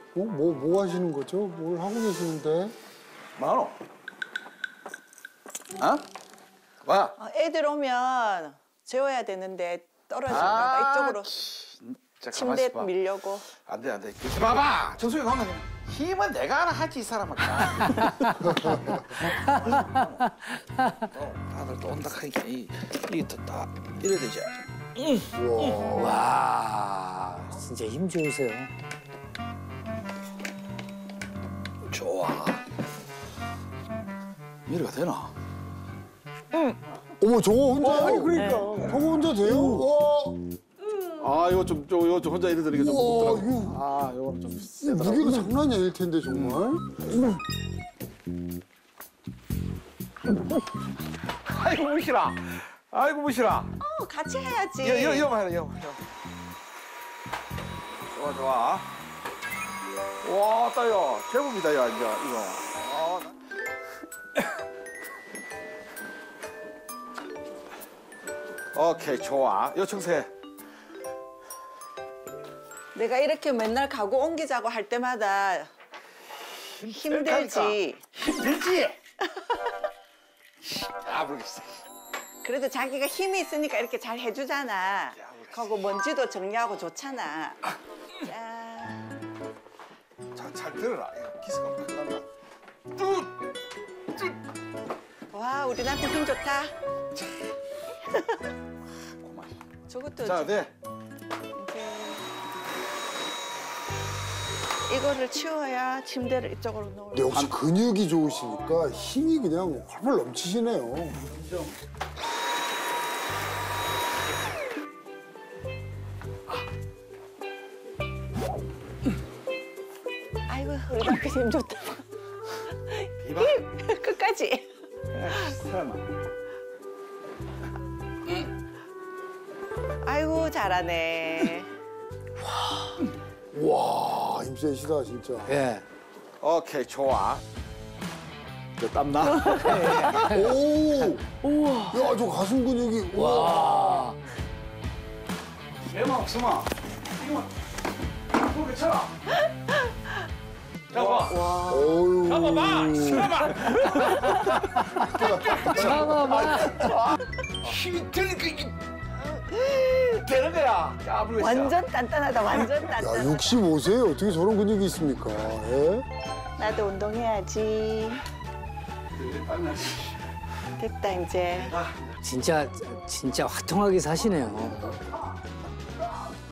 뭐 하시는 거죠? 뭘 하고 계시는데? 뭐하노? 어? 뭐야? 애들 오면 재워야 되는데 떨어질까 봐 이쪽으로 진짜 침대 가만있어 봐. 밀려고. 안 돼, 안 돼. 이렇게 봐봐. 정수이 가면 힘은 내가 알아 하지, 이 사람아. 다들 또 온다 하니까 이게 또 딱 이래야 되지. 와, 진짜 힘 좋으세요. 좋아. 이래가 되나? 어머, 저거 혼자? 아니, 그러니까. 저거 혼자 돼요? 와. 아, 이거 좀 혼자 이래 되는 게좀 우와, 무섭더라고. 이거. 아, 이거는 좀 이 세더라고. 무게가 장난이 아닐 텐데, 정말. 아이고, 무시라. 아이고, 무시라. 같이 해야지. 이거만 해라, 이거. 좋아, 좋아. 와, 따요. 제법이다, 야, 이제, 이거. 아, 오케이, 좋아. 요청세. 내가 이렇게 맨날 가고 옮기자고 할 때마다 힘들지. 힘들지? 아, 모르겠어. 그래도 자기가 힘이 있으니까 이렇게 잘 해주잖아. 그리고 먼지도 정리하고 좋잖아. 짠. 자, 잘 들어라. 이거 기스가 큰일 난다. 와, 우리 남편 힘 좋다. 고마워. 저것도 자, 네. 이제 이거를 치워야 침대를 이쪽으로 놓을. 근데 역시 근육이 좋으시니까 힘이 그냥 활활 넘치시네요. 아이고, 우리 남편 힘 좋다. 이봐. 끝까지. 설마. 아이고, 잘하네. 와, 힘 세시다, 진짜. 예. 오케이, 좋아. 너 땀나? 오! 우와! 야, 저 가슴 근육이. 와! 와. 개만 없으마. 이거 그렇게 쳐라. 잡아. 어유. 잡아봐. 참아봐. 힘이 드니까 이게 되는 거야. 야, 모르겠어. 완전 단단하다, 완전 야, 단단하다. 65세에 어떻게 저런 근육이 있습니까? 예? 나도 운동해야지. 됐다, 이제. 진짜 화통하게 사시네요.